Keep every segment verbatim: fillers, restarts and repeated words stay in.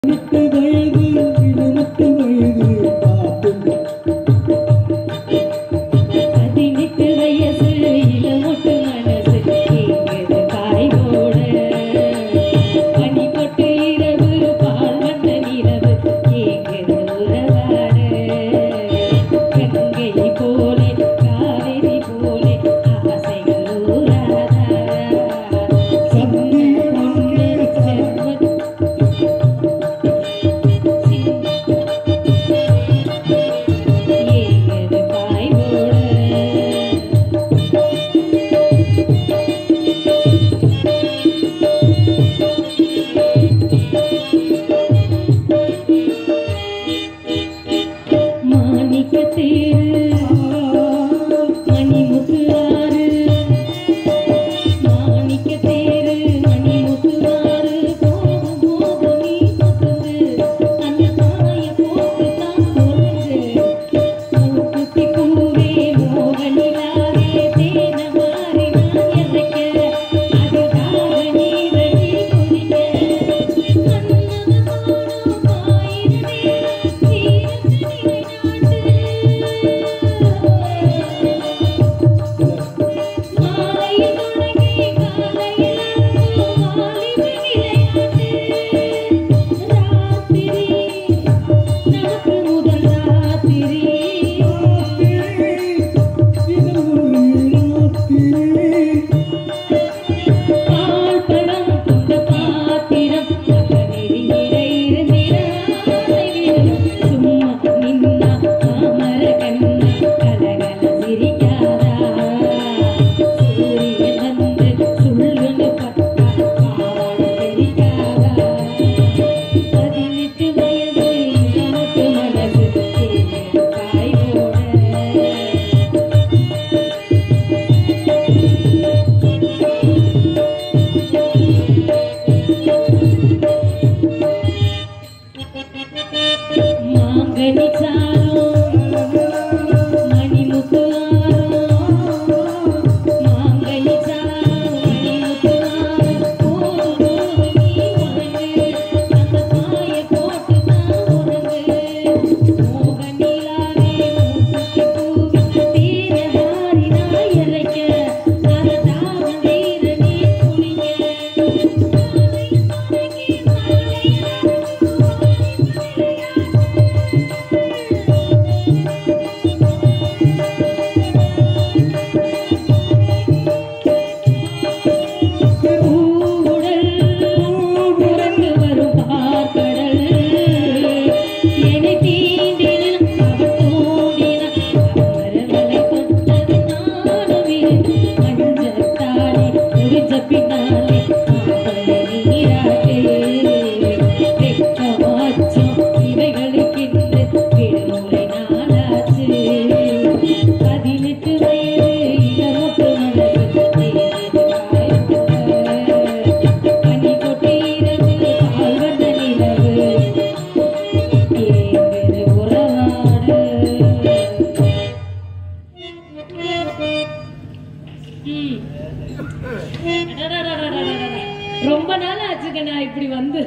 ரொம்ப நாள் ஆச்சுங்க நான் இப்படி வந்து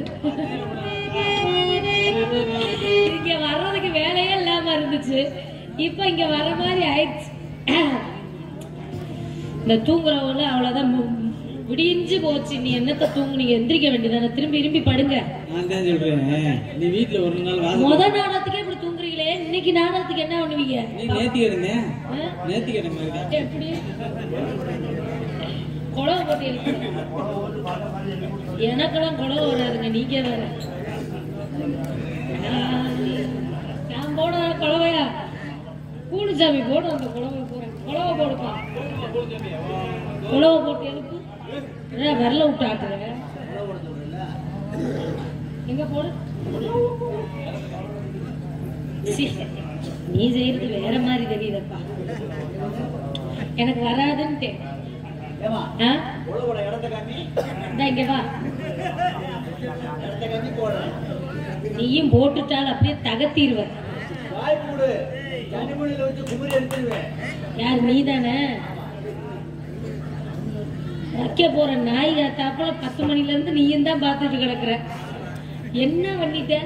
இங்க வர்றதுக்கு வேலையே இல்லாம இருந்துச்சு. இப்ப இங்க வர மாதிரி ஆயிடுச்சு. இந்த தூங்குறவங்க அவ்வளவுதான் விடிஞ்சு போச்சு. நீ என்னத்த தூங்குனீங்க? எந்திரிக்க வேண்டியதானே, திரும்பி திரும்பி படுங்க. நான் தான் சொல்றேன், நீ வீட்டுல ஒரு நாள் முத நாடகத்துக்கே இப்படி தூங்குறீங்களே, இன்னைக்கு நாடகத்துக்கு என்ன பண்ணுவீங்க? நீ நேத்தி இருந்தேன் நேத்தி கிடமை எப்படி குழவை போட்டு எனக்கெல்லாம் குழவை வராதுங்க, நீங்க வேற. நான் போட குழவையா கூடுசாமி போட அந்த குழவை போறேன். குழவை போடுப்பா, குழவை போட்டு எழுப்பு. விரல விட்டு ஆட்டுற எங்க போடு. நீ செய்யறது வேற மாதிரி தெரியுதப்பா, எனக்கு வராதுன்ட்டு. இங்க வா, நீயும் போட்டுட்டால் அப்படியே தகத்திடுவ. யார்? நீ தானே வைக்க போற நாய் காத்தாப்புல பத்து மணில இருந்து நீயும் தான் பாத்துட்டு கிடக்குற. என்ன பண்ணிட்ட?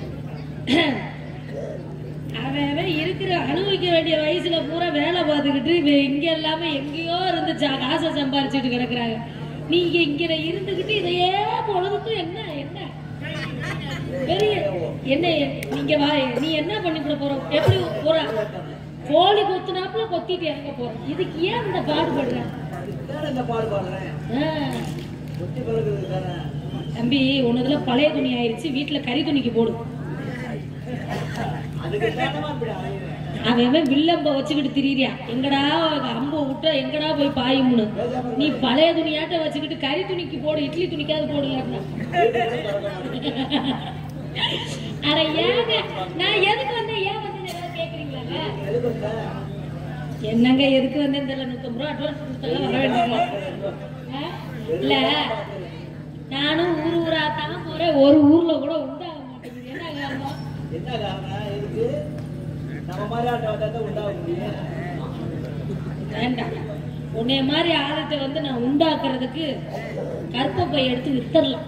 அவன் இருக்கிற அனுபவிக்க வேண்டிய வயசுல பூரா வேலை பார்த்துக்கிட்டு இங்க எல்லாமே எங்கேயோ இருந்து காசை சம்பாரிச்சுட்டு கிடக்குறாங்க. நீங்க இங்க இருந்துகிட்டு இதையே பொழுதுக்கும் என்ன என்ன பெரிய என்ன நீங்க வா, நீ என்ன பண்ணிவிட போற? எப்படி போற? கோழி கொத்துனாப்புல கொத்திட்டு இறங்க போற. இதுக்கு ஏன் இந்த பாடுபடுற? தம்பி, உன்னதுல பழைய துணி ஆயிடுச்சு, வீட்டுல கறி துணிக்கு போடு. அவன் வில்லம்ப வச்சுக்கிட்டு திரியா, எங்கடா அம்ப விட்டா எங்கடா போய் பாயும்னு. நீ பழைய துணியாட்ட வச்சுக்கிட்டு கறி துணிக்கு போடு, இட்லி துணிக்காவது போடுங்க. அட ஏங்க, நான் எதுக்கு வந்தேன் ஏன் வந்தேன் கேக்குறீங்களா? என்னங்க எதுக்கு வந்தேன் தெரியல. நூத்தம்பது ரூபா அட்வான்ஸ் கொடுத்தாலும் வர வேண்டிய இல்ல. நானும் ஊர் ஊரா தான் போறேன், ஒரு ஊர்ல கூட உண்டாக மாட்டேங்குது. என்ன காரணம்? என்ன காரணம்? எதுக்கு நம்ம மாதிரி ஆட்ட உண்டாக முடியும்? வேண்டாம், உன்னைய மாதிரி ஆளத்தை வந்து நான் உண்டாக்குறதுக்கு கற்பப்பை எடுத்து வித்தரலாம்.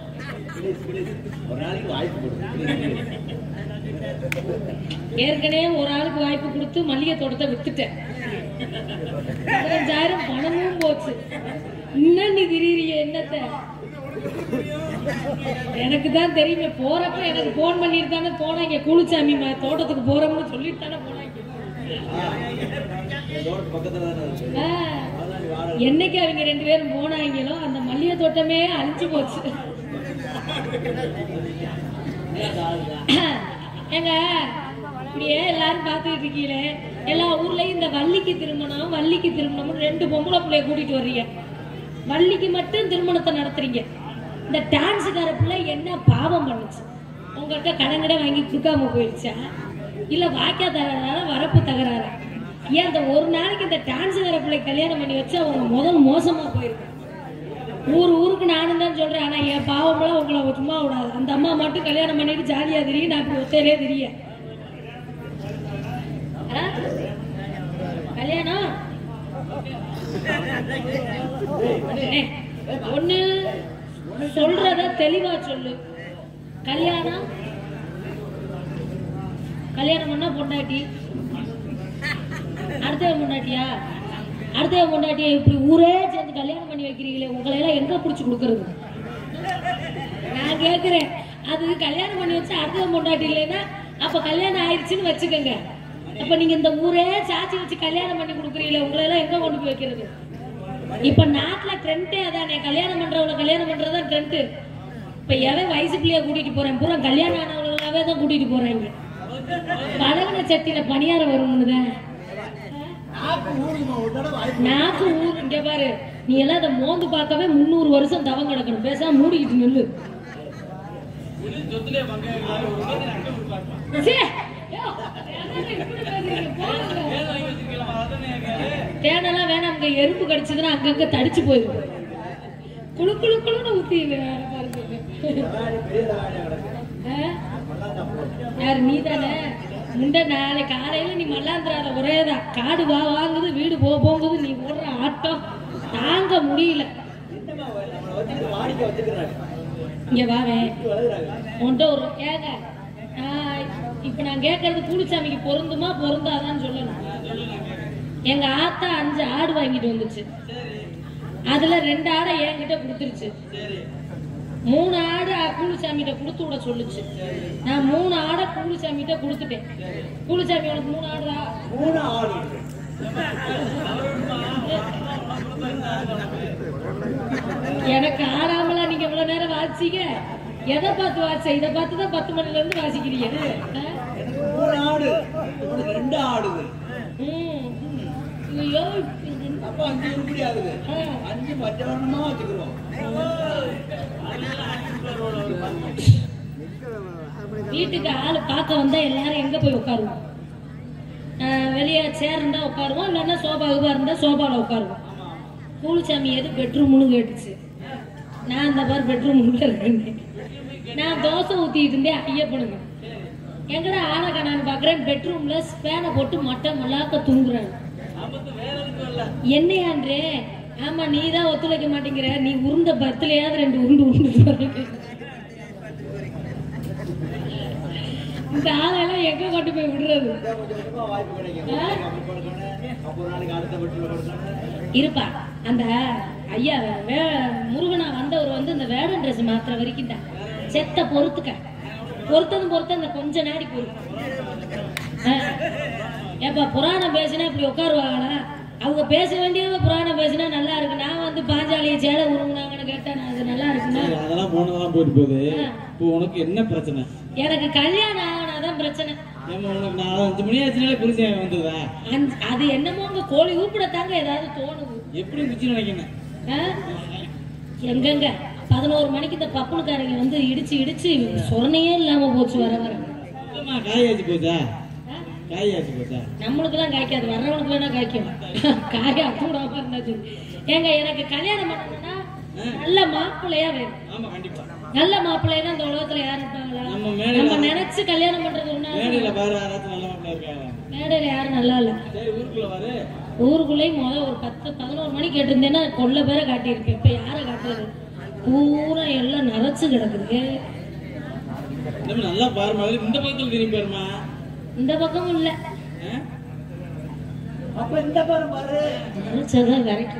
ஏற்கனவே ஒரு ஆளுக்கு வாய்ப்பு கொடுத்து மல்லிகை தோட்டத்தை வித்துட்டேன். பதினஞ்சாயிரம் பணமும் போச்சு. இன்னும் நீ திடீரிய என்னத்த? எனக்கு தான் தெரியுமே. போறப்ப எனக்கு போன் பண்ணிட்டு தானே போனாங்க. குளிச்சாமி தோட்டத்துக்கு போறோம்னு சொல்லிட்டு தானே போனாங்க. என்னைக்கு அவங்க ரெண்டு பேரும் போனாங்களோ அந்த மல்லிகை தோட்டமே அழிஞ்சு போச்சு. ஏங்க, இப்படியே எல்லாரும் பாத்துக்கிட்டு இருக்கீங்களே, எல்லா ஊர்லயும் இந்த வள்ளிக்கு திருமணம் வள்ளிக்கு திருமணம் ரெண்டு பொம்பளை பிள்ளைய கூட்டிட்டு வர்றீங்க. வள்ளிக்கு மட்டும் திருமணத்தை நடத்துறீங்க. இந்த டான்ஸுக்கார பிள்ளை என்ன பாவம் பண்ணுச்சு? உங்கள்கிட்ட கடன் கடை வாங்கி கொடுக்காம போயிடுச்சா, இல்ல வாய்க்கா தகராறா வரப்பு தகராறா? ஏன் அந்த ஒரு நாளைக்கு இந்த டான்ஸுக்கார பிள்ளை கல்யாணம் பண்ணி வச்சா அவங்க முதல் மோசமா போயிருக்கு. ஊர் ஊருக்கு நானும் தான் சொல்றேன், ஆனா என் பாவம்லாம் உங்களை சும்மா விடாது. அந்த அம்மா மட்டும் கல்யாணம் பண்ணிட்டு ஜாலியா தெரியும், நான் இப்படி ஒத்தையிலே தெரிய கல்யாணம் ஒண்ணு சொல்றத தெளிவா சொல்லு. கல்யாணம் கல்யாணம் பண்ணா பொண்டாட்டி, அடுத்த பொண்டாட்டியா அடுத்த பொண்டாட்டியா இப்படி ஊரே சேர்ந்து கல்யாணம் பண்ணி வைக்கிறீங்களே, உங்களை எல்லாம் எங்க புடிச்சு கொடுக்கறது? நான் கேக்குறேன். அது கல்யாணம் பண்ணி வச்சா அடுத்த பொண்டாட்டி இல்லைன்னா அப்ப கல்யாணம் ஆயிடுச்சுன்னு வச்சுக்கோங்க. அப்ப நீங்க இந்த ஊரே சாச்சி வச்சு கல்யாணம் பண்ணி கொடுக்குறீங்களே, உங்களை எல்லாம் எங்க கொண்டு போய் வைக்கிறது? இப்ப நாட்டுல ட்ரெண்டே அதானே, கல்யாணம் பண்றவங்களை கல்யாணம் பண்றதுதான் ட்ரெண்ட். இப்ப எவன் வயசு பிள்ளைய கூட்டிட்டு போறேன், பூரா கல்யாணம் ஆனவங்களாவே தான் கூட்டிட்டு போறாங்க. பழகின சட்டியில பணியாரம் வரும்னுதான் நாக்கு ஊர். இங்க பாரு, நீ எல்லாம் அதை மோந்து பார்க்கவே முன்னூறு வருஷம் தவம் கிடக்கணும். பேசாம மூடிக்கிட்டு நில்லு. தேனெல்லாம் வேணாம், அங்க எறும்பு கடிச்சதுன்னா அங்கங்க தடிச்சு போயிடும். குழு குழு குழுன்னு ஊத்தி யாரு? நீ தானே முண்ட. நாளை காலையில நீ மல்லாந்திரால ஒரேதான் காடு வா வாங்குது, வீடு போ போங்குது. நீ போடுற ஆட்டம் தாங்க முடியல. இங்க வாவே உன்ட்ட ஒரு கேங்க. இப்ப நான் கேட்கறது கூலிச்சாமிக்கு பொருந்துமா பொருந்தாதான்னு சொல்லணும். எங்க ஆத்தா அஞ்சு ஆடு வாங்கிட்டு வந்துச்சு. அதுல ரெண்டு ஆடை என்கிட்ட கொடுத்துருச்சு. மூணு ஆடு கூலிச்சாமிகிட்ட கொடுத்து விட சொல்லுச்சு. நான் மூணு ஆடை கூலிச்சாமிகிட்ட கொடுத்துட்டேன். கூலிச்சாமி உனக்கு மூணு ஆடுதா? மூணு ஆடு. எனக்கு ஆறாமலா நீங்க இவ்வளவு நேரம் வாசிங்க. எதை பார்த்து வாசிச்ச? இதை பார்த்துதான் பத்து மணில இருந்து வாசிக்கிறீங்க. மூணு ஆடு, ரெண்டு ஆடு. ஐயோ, அப்ப அஞ்சு உருப்படி ஆகுது. அஞ்சு பச்சவரணமா வச்சுக்கிறோம். வீட்டுக்கு ஆளு பார்க்க வந்தா எல்லாரும் எங்க போய் உட்காருவோம்? வெளியே சேர் இருந்தா உட்காருவோம், இல்லைன்னா சோபா இருந்தா சோபால உட்காருவோம். கூலிச்சாமி எது பெட்ரூம்னு கேட்டுச்சு. நான் இந்த மாதிரி பெட்ரூம் இருக்கேன். நான் தோசை ஊத்திட்டு இருந்தேன். ஐயப்பனுங்க எங்கடா ஆளை காணான்னு பாக்குறேன். பெட்ரூம்ல ஸ்பேனை போட்டு மட்டை மல்லாக்க தூங்குறேன். என்னையான்றே? ஆமா, நீ தான் ஒத்துழைக்க மாட்டேங்கிற. நீ உருண்ட பத்துலையாவது ரெண்டு உருண்டு உருண்டு இந்த ஆளெல்லாம் எங்க கொண்டு போய் விடுறது? இருப்பா அந்த ஐயா முருகனா வந்தவர் வந்து இந்த வேடன் ட்ரெஸ் மாத்திர வரைக்கும் தான் செத்த பொறுத்துக்க பொறுத்ததும் பொறுத்த அந்த கொஞ்ச நாடி பொறுத்து. ஏப்பா புராணம் பேசினா இப்படி உட்காருவாங்களா? அவங்க பேச வேண்டியவங்க புராணம் பேசினா நல்லா இருக்கு. நான் வந்து பாஞ்சாலியை சேலை உருங்குனாங்கன்னு கேட்டா நான் அது நல்லா இருக்குன்னா அதெல்லாம் போனதெல்லாம் போயிட்டு போகுது. இப்போ உனக்கு என்ன பிரச்சனை? எனக்கு கல்யாணம் ஆகனாதான் பிரச்சனை. உனக்கு நான் அஞ்சு மணி ஆச்சுனாலே புரிஞ்சேன் வந்ததா? அது என்னமோ உங்க கோழி ஊப்பிடத்தாங்க ஏதாவது தோணுது. எப்படி இருந்துச்சு நினைக்கிறேன்? எங்கெங்க பதினோரு மணிக்கு இந்த பப்புனுக்காரங்க வந்து இடிச்சு இடிச்சு சொரணையே இல்லாம போச்சு. வர வர காயாச்சு போச்சா? காயாச்சு போச்சா? நம்மளுக்கு எல்லாம் காய்க்காது, வர்றவனுக்கு வேணா காய்க்கும். காய அக்கூடாம இருந்தாச்சு. ஏங்க எனக்கு கல்யாணம் பண்ணணும்னா நல்ல மாப்பிள்ளையா வேணும். ஆமா கண்டிப்பா. நல்ல மாப்பிள்ளையா இந்த உலகத்துல யாரு இருப்பாங்களா? நம்ம நினைச்சு கல்யாணம் பண்றது ஒண்ணா? மேடையில பாரு யாராச்சும் நல்ல மாப்பிள்ளை இருக்காங்க. மேடையில யாரும் நல்லா இல்ல. சரி ஊருக்குள்ள பாரு. ஊருக்குள்ளேயும் முதல்ல ஒரு பத்து பதினோரு மணி கேட்டிருந்தேன்னா கொள்ள பேரை காட்டியிருப்பேன். இப்ப யாரை காட்டுறது? பூரா எல்லாம் நரைச்சு கிடக்குது. நல்லா பாரு மாதிரி இந்த பக்கத்துல திரும்பி பாருமா. இந்த பக்கமும் இல்ல. அப்ப இந்த பாரு பாரு. நரைச்சதான் வரைக்கும்.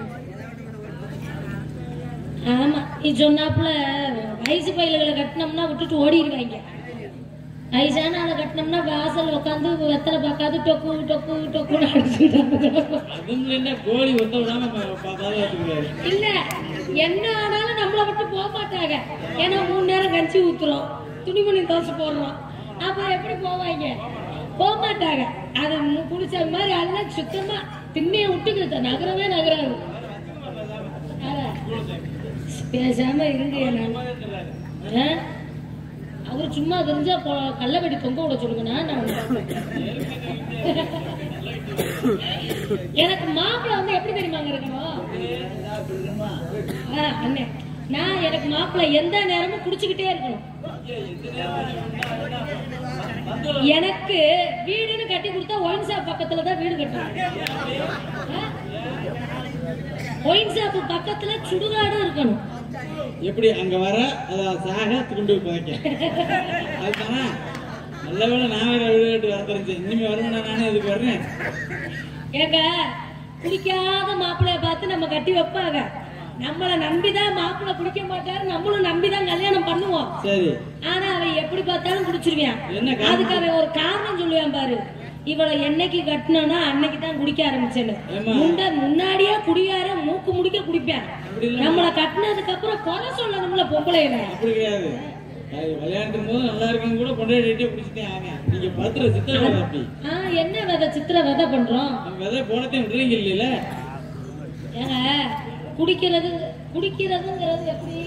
ஆமா நீ சொன்னாப்புல வயசு பயில்களை கட்டினோம்னா விட்டுட்டு ஓடிடுவாங்க. வயசான அதை கட்டினோம்னா வாசல் உட்காந்து வெத்தலை பார்க்காது டொக்கு டொக்கு டொக்குன்னு அடிச்சுட்டாங்க. கோழி ஒத்த விடாம இல்ல என்ன ஆனாலும் நம்மளை விட்டு போக மாட்டாங்க. ஏன்னா மூணு நேரம் கஞ்சி ஊத்துறோம், துணிமணி தோசை போடுறோம். அப்ப எப்படி போவாங்க? போக மாட்டாங்க. அது குடிச்ச மாதிரி அல்ல சுத்தமா திண்ணைய விட்டுக்கிட்ட நகரவே நகராது. பேசாம இருங்க. அவரு சும்மா தெரிஞ்சா கள்ளவெடி தொங்க விட சொல்லுங்கண்ணா. எனக்கு மாப்பிள்ளை வந்து எப்படி தெரியுமாங்க இருக்கணும்? அண்ணே நான் எனக்கு மாப்பிள்ளை எந்த நேரமும் குடிச்சுக்கிட்டே இருக்கணும். எனக்கு வீடுன்னு கட்டி கொடுத்தா ஒயின் ஷாப் பக்கத்துலதான் வீடு கட்டணும். ஒயின் ஷாப் பக்கத்துல சுடுகாடும் இருக்கணும். எப்படி அங்க வர சாக திரும்பி போய்க்க அதுதானே நல்ல வேலை. நான் வேற வீடு வந்துருந்தேன். இனிமே வருவேன் நானே இதுக்கு வர்றேன். ஏங்க குடிக்காத மாப்பிள்ளைய பார்த்து நம்ம கட்டி வைப்பாங்க. நம்மள நம்பிதான் மாப்பிள்ளை குடிக்க மாட்டாரு, நம்மளும் நம்பிதான் கல்யாணம் பண்ணுவோம். சரி. ஆனா அவன் எப்படி பார்த்தாலும் குடிச்சிருவான். அதுக்கு அவன் ஒரு காரணம் சொல்லுவான் பாரு. இவளை என்னைக்கு கட்டினா அன்னைக்கு தான் குடிக்க ஆரம்பிச்சேன்னு. முன்னாடியே குடியார மூக்கு முடிக்க குடிப்பேன். நம்மளை கட்டினதுக்கு அப்புறம் குறை சொல்லணும்ல பொம்பளையில. அப்படி கிடையாது. விளையாண்டும் போது நல்லா இருக்குன்னு கூட கொண்டாடிட்டே குடிச்சுட்டேன். ஆங்க நீங்க பத்திர சித்திர விதை அப்படி. ஆஹ் என்ன விதை? சித்திர விதை பண்றோம். விதை போனதே விடுறீங்க இல்ல? ஏங்க குடிக்கிறது குடிக்கிறதுங்கிறது எப்படி?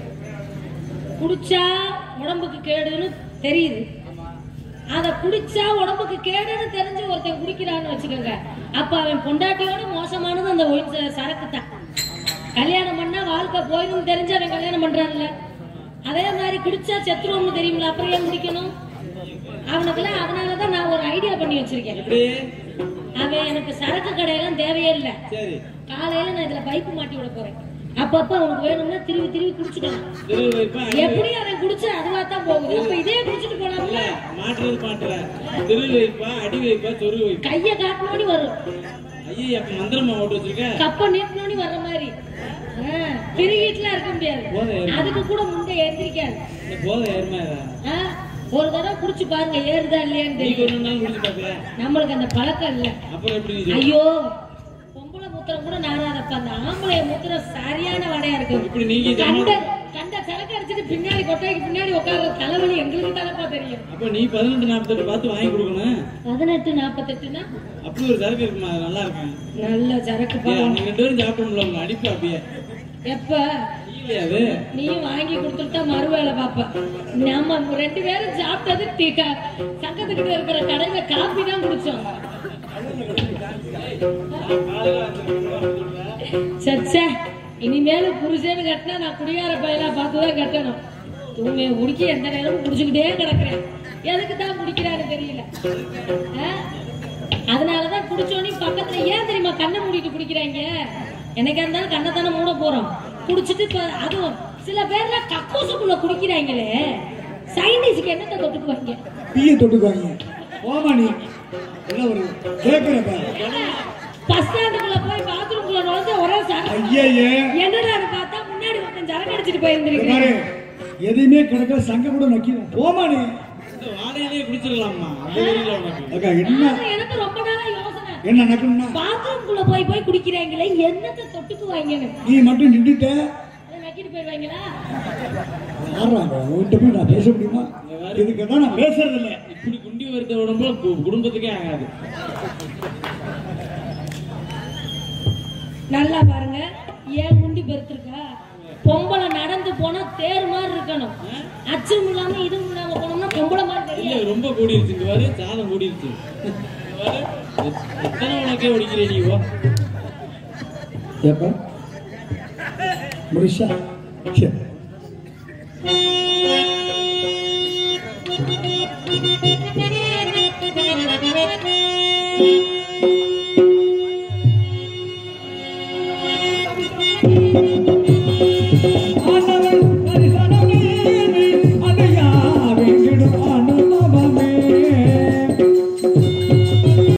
குடிச்சா உடம்புக்கு கேடுன்னு தெரியுது. அத குடிச்சா உடம்புக்கு கேடுன்னு தெரிஞ்சு ஒருத்தன் குடிக்கிறான்னு வச்சுக்கோங்க. அப்ப அவன் பொண்டாட்டியோட மோசமானது அந்த ஒயின் சரக்கு தான். கல்யாணம் பண்ணா வாழ்க்கை போயிடும் தெரிஞ்சு அவன் கல்யாணம் பண்றான்ல. அதே மாதிரி குடிச்சா செத்துருவோம்னு தெரியுங்களா? அப்புறம் ஏன் குடிக்கணும்? அவனுக்குலாம் அதனாலதான் நான் ஒரு ஐடியா பண்ணி வச்சிருக்கேன். அவன் எனக்கு சரக்கு கடையெல்லாம் தேவையே இல்ல. காலையில நான் இதுல பைப்பு மாட்டி விட போறேன். அப்பப்ப அவனுக்கு வேணும்னா திருவி திருவி குடிச்சுக்கலாம். எப்படி அவன் குடிச்சு அதுவா தான் போகுது. அப்ப இதே குடிச்சிட்டு போலாம்ல. மாட்டுறது மாட்டுற திருவி வைப்பா, அடி வைப்பா, சொரு வைப்பா. கைய காட்டினோடி வரும். ஐயா அப்ப மந்திரமா ஓட்டு வச்சிருக்க. கப்ப நீட்டினோடி வர்ற மாதிரி திருவிட்டுலாம் இருக்க முடியாது. அதுக்கு கூட முண்டை ஏந்திரிக்காது. போத ஏறுமா? ஒரு தடவை குடிச்சு பாருங்க ஏறுதா இல்லையான்னு தெரியும். நம்மளுக்கு அந்த பழக்கம் இல்ல. ஐயோ பொம்பளை மூத்திரம் கூட நாராதப்ப அந்த ஆம்பளை மூத்திரம் சரியான வடையா இருக்கு. கண்ட கண்ட சரக்கு அடிச்சுட்டு பின்னாடி கொட்டைக்கு பின்னாடி உட்கார்ற தலைவலி எங்களுக்கு தானப்பா தெரியும். அப்ப நீ பதினெட்டு நாற்பத்தெட்டு பார்த்து வாங்கி கொடுக்கணும். பதினெட்டு நாற்பத்தெட்டுனா அப்படி ஒரு சரக்கு இருக்குமா? அது நல்லா இருக்கும். நல்ல சரக்கு நீங்க ரெண்டு பேரும் சாப்பிடணும்ல அடிப்பு அப்படியே. எப்ப நீயும் வாங்கி கொடுத்துட்டா மறுவேளை பாப்ப. நம்ம ரெண்டு பேரும் சாப்பிட்டது சங்கத்துக்கிட்ட இருக்கிற கடையில காப்பி தான் குடிச்சோம். சச்சா இனிமேல புருஷன்னு கட்டினா நான் குடியார பையனா பார்த்துதான் கட்டணும். தூங்க குடிக்க எந்த நேரமும் குடிச்சுக்கிட்டே கிடக்குறேன். எதுக்கு தான் குடிக்கிறான்னு தெரியல. அதனாலதான் குடிச்சோன்னே பக்கத்துல ஏன் தெரியுமா கண்ணை மூடிட்டு குடிக்கிறாங்க? என்னைக்கா இருந்தாலும் கண்ணை தானே மூட போறோம். குடிச்சிட்டு அதுவும் சில பேர்ல கக்கூசுக்குள்ள குடிக்கிறாங்களே. சைனீஸ்க்கு என்னத்தை தொட்டுக்குவாங்க? டீயை தொட்டுக்குவாங்க. ஓமா நீ என்ன ஒரு கேட்கிறப்ப பஸ் ஸ்டாண்டுக்குள்ள போய் பாத்ரூம்குள்ள நுழைஞ்ச ஒரே சரக்கு. ஐயே என்னடா பார்த்தா முன்னாடி ஒருத்தன் சரக்கு அடிச்சிட்டு போயிருந்திருக்கு. எதையுமே கிடக்க சங்க கூட நக்கிடும். போமா நீ வாழையிலே குடிச்சிடலாமா? அது தெரியல உனக்கு. அக்கா என்ன எனக்கு ரொம்ப நாளா யோசனை. என்ன நக்கணும்னா பாத்ரூம்குள்ள போய் போய் குடிக்கிறாங்களே என்னத்தை தொட்டுக்குவாங்கன்னு. நீ மட்டும் நின்றுட்ட அதை நக்கிட்டு போயிருவாங்களா? ஆடுறாங்க உன்கிட்ட போய் நான் பேச முடியுமா? இதுக்கு தான் நான் பேசுறது இல்லை. இப்படி குண்டி வருத்த உடம்புல குடும்பத்துக்கே ஆகாது. நல்லா பாருங்க, ஏன் குண்டி பெருத்திருக்கா? பொம்பளை நடந்து போனா தேர் மாதிரி இருக்கணும். அச்சம் இல்லாம இதுவும் இல்லாம போனோம்னா பொம்பளை மாதிரி இல்ல தெரியும். ரொம்ப கூடிருச்சு. இங்க பாரு சாதம் கூடிருச்சு. எத்தனை உனக்கே ஒடிக்கிறே நீ? எப்ப முடிச்சா Thank you.